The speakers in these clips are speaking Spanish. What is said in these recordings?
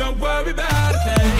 Don't worry about a thing.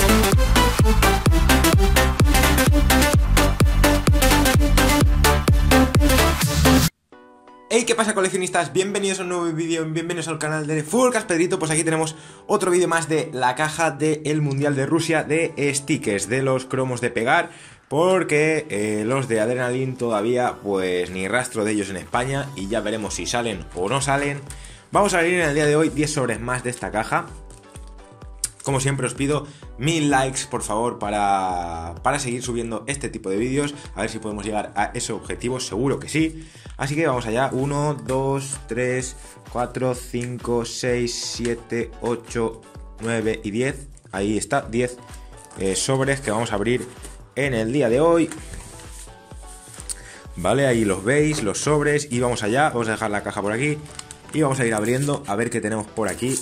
Hey, ¿qué pasa, coleccionistas? Bienvenidos a un nuevo vídeo, bienvenidos al canal de Fullcast Pedrito. Pues aquí tenemos otro vídeo más de la caja del Mundial de Rusia de stickers, de los cromos de pegar, porque los de Adrenaline todavía pues ni rastro de ellos en España, y ya veremos si salen o no salen. Vamos a abrir en el día de hoy 10 sobres más de esta caja. Como siempre os pido 1000 likes, por favor, para seguir subiendo este tipo de vídeos. A ver si podemos llegar a ese objetivo, seguro que sí. Así que vamos allá. 1, 2, 3, 4, 5, 6, 7, 8, 9 y 10. Ahí está, 10 sobres que vamos a abrir en el día de hoy. Vale, ahí los veis, los sobres. Y vamos allá, vamos a dejar la caja por aquí y vamos a ir abriendo a ver qué tenemos por aquí.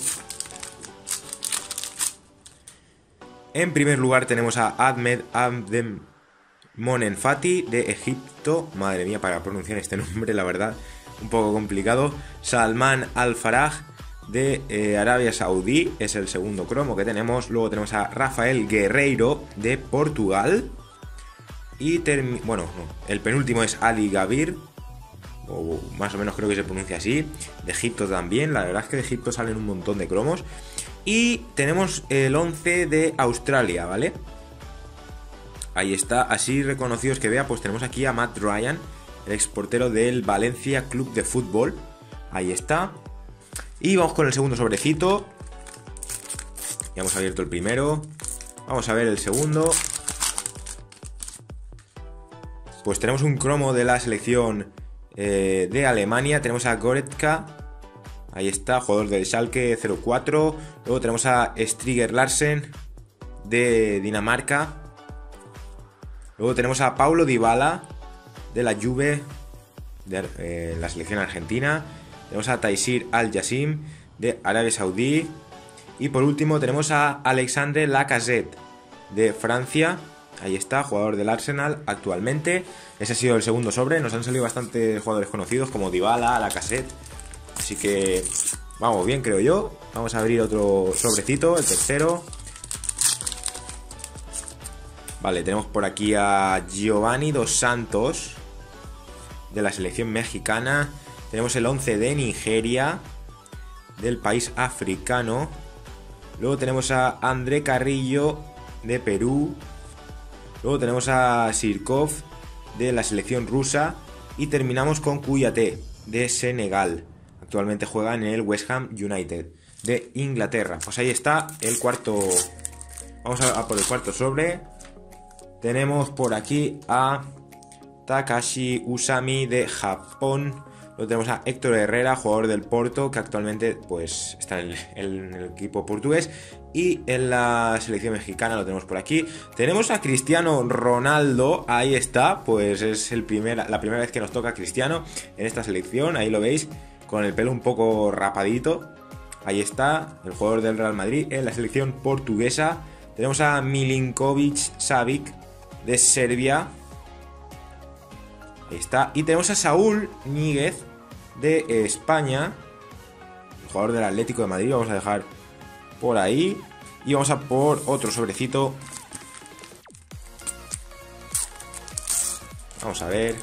En primer lugar tenemos a Ahmed Abdem Monenfati de Egipto. Madre mía, para pronunciar este nombre, la verdad, un poco complicado. Salman Al-Faraj de Arabia Saudí, es el segundo cromo que tenemos. Luego tenemos a Rafael Guerreiro de Portugal. Y el penúltimo es Ali Gabir, o más o menos creo que se pronuncia así, de Egipto también. La verdad es que de Egipto salen un montón de cromos. Y tenemos el 11 de Australia, ¿vale? Ahí está, así reconocidos que vea, pues tenemos aquí a Matt Ryan, el exportero del Valencia Club de Fútbol. Ahí está. Y vamos con el segundo sobrecito. Ya hemos abierto el primero. Vamos a ver el segundo. Pues tenemos un cromo de la selección de Alemania. Tenemos a Goretzka. Ahí está, jugador del Schalke 04. Luego tenemos a Striger Larsen de Dinamarca. Luego tenemos a Paulo Dybala de la Juve de la selección argentina. Tenemos a Taysir Al-Jassim de Arabia Saudí. Y por último tenemos a Alexandre Lacazette de Francia. Ahí está, jugador del Arsenal actualmente. Ese ha sido el segundo sobre. Nos han salido bastantes jugadores conocidos como Dybala, Lacazette. Así que vamos bien, creo yo. Vamos a abrir otro sobrecito, el tercero. Vale, tenemos por aquí a Giovanni Dos Santos de la selección mexicana. Tenemos el 11 de Nigeria, del país africano. Luego tenemos a André Carrillo de Perú. Luego tenemos a Sirkov de la selección rusa. Y terminamos con Kouyaté de Senegal. Actualmente juega en el West Ham United de Inglaterra. Pues ahí está el cuarto. Vamos a por el cuarto sobre. Tenemos por aquí a Takashi Usami de Japón. Luego tenemos a Héctor Herrera, jugador del Porto, que actualmente pues está en el equipo portugués. Y en la selección mexicana lo tenemos por aquí. Tenemos a Cristiano Ronaldo. Ahí está, pues es la primera vez que nos toca a Cristiano en esta selección. Ahí lo veis, con el pelo un poco rapadito. Ahí está, el jugador del Real Madrid en la selección portuguesa. Tenemos a Milinkovic Savic de Serbia. Ahí está. Y tenemos a Saúl Ñíguez de España, el jugador del Atlético de Madrid. Vamos a dejar por ahí. Y vamos a por otro sobrecito. Vamos a ver.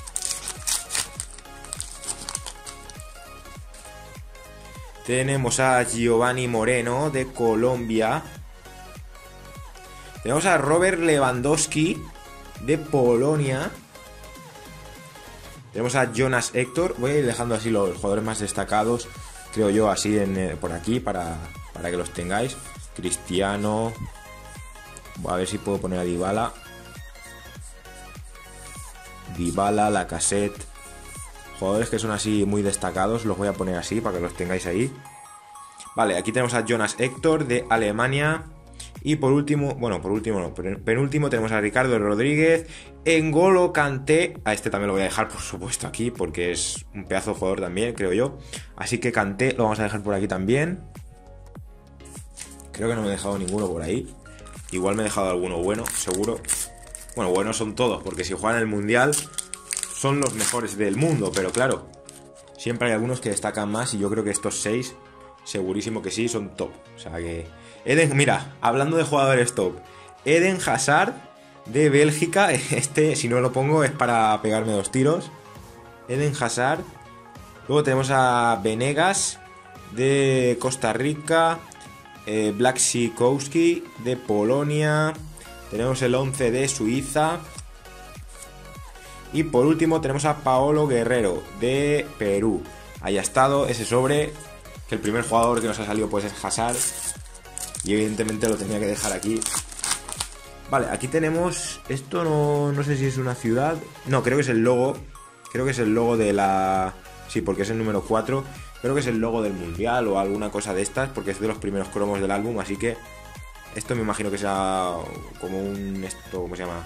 Tenemos a Giovanni Moreno de Colombia. Tenemos a Robert Lewandowski de Polonia. Tenemos a Jonas Héctor. Voy a ir dejando así los jugadores más destacados, creo yo, así por aquí para que los tengáis. Cristiano. Voy a ver si puedo poner a Dybala. Dybala, Lacazette. Jugadores que son así muy destacados, los voy a poner así para que los tengáis ahí. Vale, aquí tenemos a Jonas Héctor de Alemania. Y por último, penúltimo tenemos a Ricardo Rodríguez, N'Golo Kanté. A este también lo voy a dejar, por supuesto, aquí, porque es un pedazo de jugador también, creo yo. Así que Kanté lo vamos a dejar por aquí también. Creo que no me he dejado ninguno por ahí. Igual me he dejado alguno bueno, seguro. Bueno, buenos son todos, porque si juegan el Mundial son los mejores del mundo. Pero claro, siempre hay algunos que destacan más, y yo creo que estos 6, segurísimo que sí, son top. O sea que Mira, hablando de jugadores top, Eden Hazard de Bélgica. Este, si no lo pongo, es para pegarme 2 tiros. Eden Hazard. Luego tenemos a Venegas de Costa Rica. Black Sikowski de Polonia. Tenemos el 11 de Suiza. Y por último tenemos a Paolo Guerrero de Perú. Ahí ha estado ese sobre, que el primer jugador que nos ha salido pues es Hazard. Y evidentemente lo tenía que dejar aquí. Vale, aquí tenemos... Esto no sé si es una ciudad. No, creo que es el logo. Creo que es el logo de la... Sí, porque es el número 4. Creo que es el logo del mundial o alguna cosa de estas, porque es de los primeros cromos del álbum. Así que esto me imagino que sea como un... Esto, ¿cómo se llama?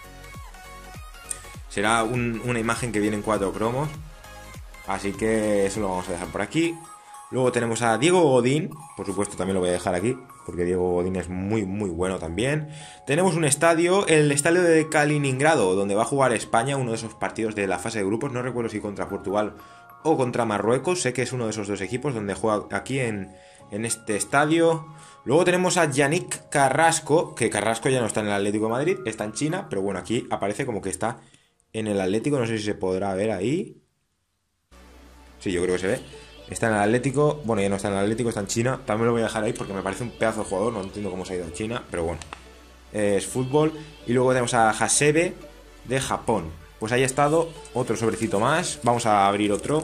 Será una imagen que viene en 4 cromos. Así que eso lo vamos a dejar por aquí. Luego tenemos a Diego Godín. Por supuesto también lo voy a dejar aquí, porque Diego Godín es muy bueno también. Tenemos un estadio, el estadio de Kaliningrado, donde va a jugar España, uno de esos partidos de la fase de grupos. No recuerdo si contra Portugal o contra Marruecos. Sé que es uno de esos 2 equipos donde juega aquí en este estadio. Luego tenemos a Yannick Carrasco, que Carrasco ya no está en el Atlético de Madrid, está en China, pero bueno, aquí aparece como que está en el Atlético. No sé si se podrá ver ahí. Sí, yo creo que se ve. Está en el Atlético. Bueno, ya no está en el Atlético, está en China. También lo voy a dejar ahí porque me parece un pedazo de jugador. No entiendo cómo se ha ido a China, pero bueno. Es fútbol. Y luego tenemos a Hasebe de Japón. Pues ahí ha estado otro sobrecito más. Vamos a abrir otro.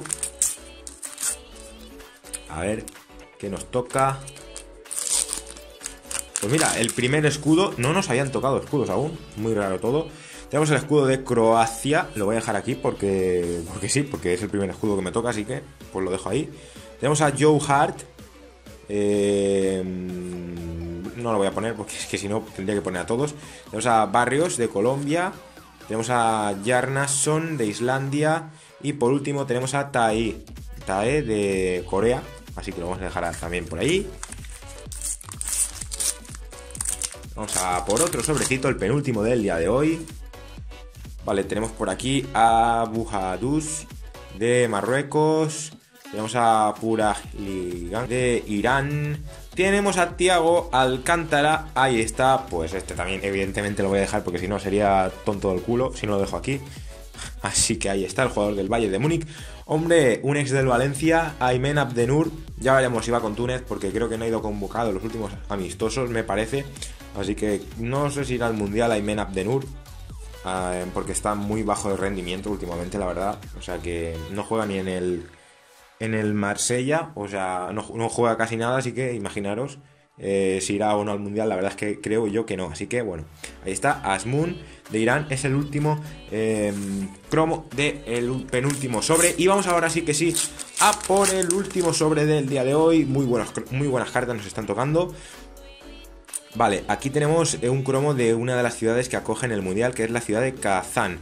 A ver qué nos toca. Pues mira, el primer escudo. No nos habían tocado escudos aún. Muy raro todo. Tenemos el escudo de Croacia. Lo voy a dejar aquí porque sí, porque es el primer escudo que me toca, así que pues lo dejo ahí. Tenemos a Joe Hart. No lo voy a poner porque es que si no tendría que poner a todos. Tenemos a Barrios de Colombia. Tenemos a Jarnason de Islandia. Y por último tenemos a Tae de Corea. Así que lo vamos a dejar también por ahí. Vamos a por otro sobrecito, el penúltimo del día de hoy. Vale, tenemos por aquí a Bujadus de Marruecos. Tenemos a Purahligan de Irán. Tenemos a Thiago Alcántara. Ahí está. Pues este también evidentemente lo voy a dejar porque si no sería tonto del culo si no lo dejo aquí. Así que ahí está el jugador del Bayern de Múnich. Hombre, un ex del Valencia, Aymen Abdenur. Ya veremos si va con Túnez porque creo que no ha ido convocado en los últimos amistosos, me parece. Así que no sé si irá al Mundial Aymen Abdenur. Porque está muy bajo de rendimiento últimamente, la verdad. O sea que no juega ni en el Marsella. O sea, no juega casi nada. Así que imaginaros si irá o no al Mundial. La verdad es que creo yo que no. Así que bueno, ahí está. Azmoun de Irán es el último cromo del penúltimo sobre. Y vamos ahora sí que sí a por el último sobre del día de hoy. Muy buenas cartas nos están tocando. Vale, aquí tenemos un cromo de una de las ciudades que acogen el Mundial, que es la ciudad de Kazán.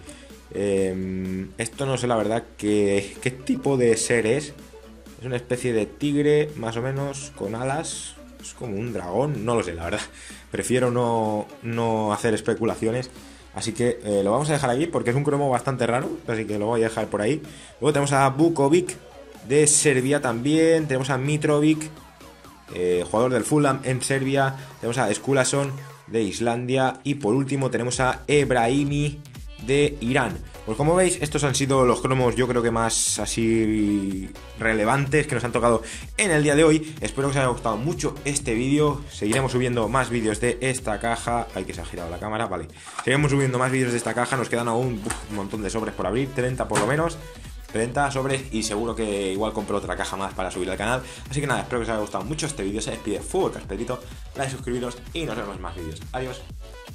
Esto no sé la verdad qué tipo de ser es. Es una especie de tigre, más o menos, con alas. Es como un dragón, no lo sé, la verdad. Prefiero no hacer especulaciones. Así que lo vamos a dejar aquí porque es un cromo bastante raro. Así que lo voy a dejar por ahí. Luego tenemos a Bukovic de Serbia también. Tenemos a Mitrovic, jugador del Fulham en Serbia. Tenemos a Skulason de Islandia. Y por último tenemos a Ebrahimi de Irán. Pues como veis, estos han sido los cromos yo creo que más así relevantes que nos han tocado en el día de hoy. Espero que os haya gustado mucho este vídeo. Seguiremos subiendo más vídeos de esta caja. Ay, que se ha girado la cámara, vale. Seguiremos subiendo más vídeos de esta caja. Nos quedan aún un montón de sobres por abrir, 30 por lo menos. 30 sobres y seguro que igual compro otra caja más para subir al canal. Así que nada, espero que os haya gustado mucho este vídeo. Se despide Fuego Caspedito. Like, suscribiros y nos vemos en más vídeos. Adiós.